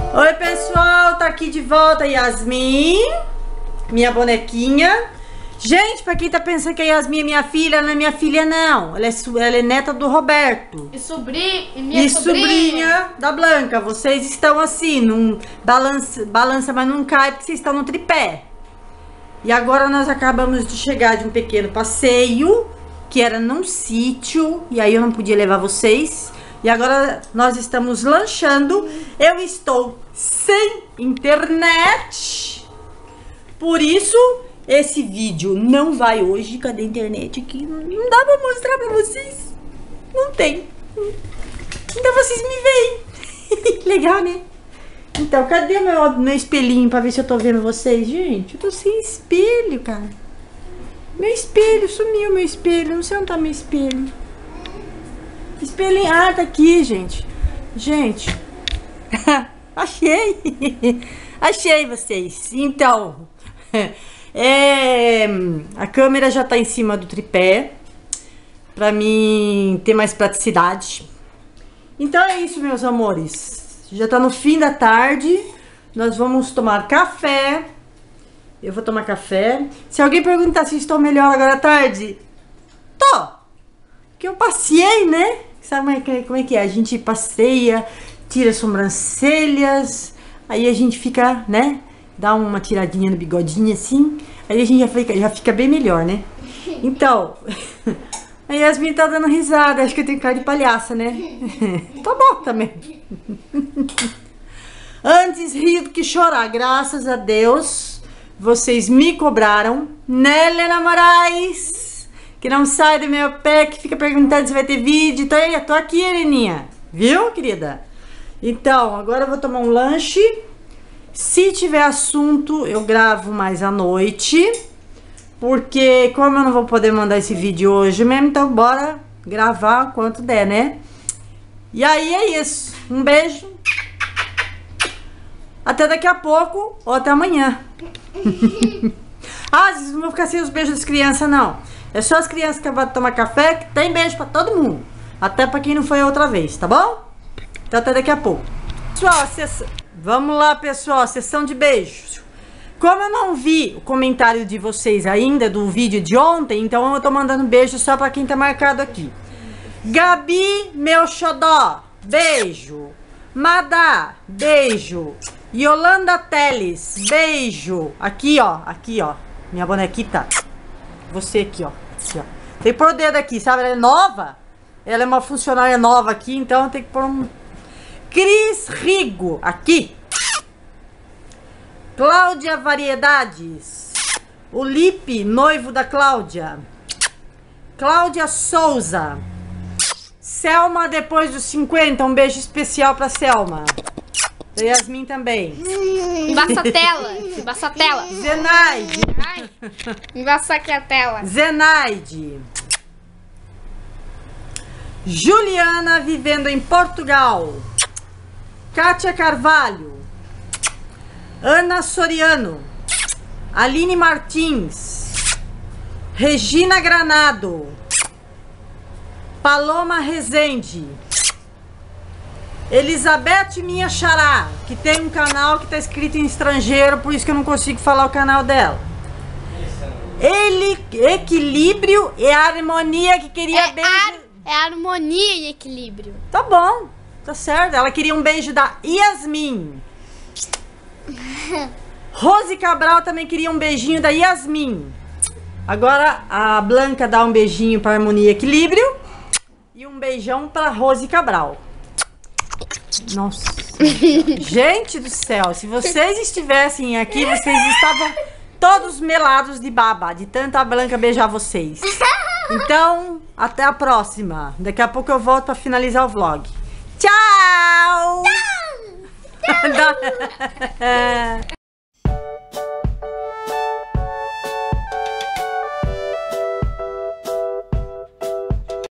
Oi, pessoal, tá aqui de volta a Yasmin, minha bonequinha. Gente, pra quem tá pensando que a Yasmin é minha filha, ela não é minha filha, não. Ela é neta do Roberto. E minha sobrinha da Blanca. Vocês estão assim, num balança, mas não cai porque vocês estão no tripé. E agora nós acabamos de chegar de um pequeno passeio, que era num sítio, e aí eu não podia levar vocês. E agora nós estamos lanchando. Eu estou sem internet. Por isso, esse vídeo não vai hoje. Cadê a internet aqui? Não dá pra mostrar pra vocês. Não tem. Então vocês me veem. Legal, né? Então, cadê meu espelhinho pra ver se eu tô vendo vocês? Gente, eu tô sem espelho, cara. Meu espelho, sumiu meu espelho. Não sei onde tá meu espelho. Espelhinho, ah, tá aqui, gente. Gente, achei. Achei vocês. Então, a câmera já tá em cima do tripé, pra mim ter mais praticidade. Então é isso, meus amores. Já tá no fim da tarde. Nós vamos tomar café. Eu vou tomar café. Se alguém perguntar se estou melhor agora à tarde, tô. Porque eu passei, né? Sabe como é que é? A gente passeia, tira as sobrancelhas, aí a gente fica, né? Dá uma tiradinha no bigodinho assim, aí a gente já fica bem melhor, né? Então, a Yasmin tá dando risada, acho que eu tenho cara de palhaça, né? Tá bom também. Antes rir do que chorar, graças a Deus, vocês me cobraram, né, Helena Moraes? Que não sai do meu pé, que fica perguntando se vai ter vídeo. Então, eu tô aqui, Heleninha. Viu, querida? Então, agora eu vou tomar um lanche. Se tiver assunto, eu gravo mais à noite. Porque, como eu não vou poder mandar esse vídeo hoje mesmo, então bora gravar quanto der, né? E aí é isso. Um beijo. Até daqui a pouco ou até amanhã. Ah, vocês não vão ficar sem os beijos das crianças, não. É só as crianças que vão tomar café, que tem beijo pra todo mundo. Até pra quem não foi outra vez, tá bom? Então até daqui a pouco. Pessoal, vamos lá, pessoal, sessão de beijos. Como eu não vi o comentário de vocês ainda do vídeo de ontem, então eu tô mandando beijo só pra quem tá marcado aqui. Gabi, meu xodó, beijo. Madá, beijo. Yolanda Teles, beijo. Aqui, ó, minha bonequita. Você aqui, ó. Tem que pôr o dedo aqui, sabe? Ela é nova. Ela é uma funcionária nova aqui, então tem que pôr um... Cris Rigo, aqui. Cláudia Variedades. O Lipe, noivo da Cláudia. Cláudia Souza. Selma, depois dos 50. Um beijo especial pra Selma. Da Yasmin também. Embaça a tela. Embaça a tela. Zenaide. Embaça aqui a tela. Zenaide. Juliana, vivendo em Portugal. Kátia Carvalho. Ana Soriano. Aline Martins. Regina Granado. Paloma Rezende. Elizabeth Minha Xará, que tem um canal que tá escrito em estrangeiro, por isso que eu não consigo falar o canal dela. Equilíbrio e harmonia, que queria beijo... É harmonia e equilíbrio. Tá bom, tá certo. Ela queria um beijo da Yasmin. Rose Cabral também queria um beijinho da Yasmin. Agora a Blanca dá um beijinho pra harmonia e equilíbrio. E um beijão pra Rose Cabral. Nossa, gente do céu, se vocês estivessem aqui, vocês estavam todos melados de baba, de tanta Blanca beijar vocês. Então, até a próxima. Daqui a pouco eu volto pra finalizar o vlog. Tchau! Tchau!